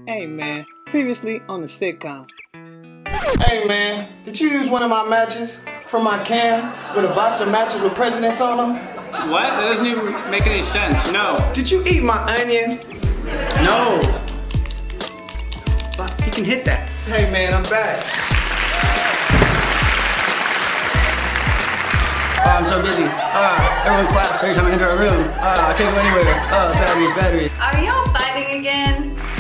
Hey man, previously on the sitcom. Hey man, did you use one of my matches from my can with a box of matches with presidents on them? What? That doesn't even make any sense. No. Did you eat my onion? No. Fuck, you can hit that. Hey man, I'm back. Oh, I'm so busy. Everyone claps every time I enter a room. I can't go anywhere. Batteries. Are y'all fighting again?